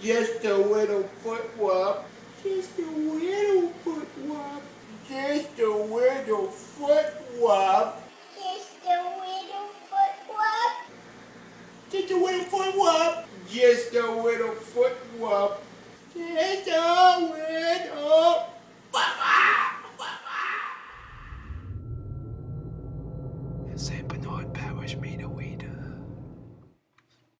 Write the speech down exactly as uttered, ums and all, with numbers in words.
Just a little foot rub. Just a little foot rub. Just a little foot rub. Just a little foot rub. Just a little foot rub. Just a little foot rub. Just a little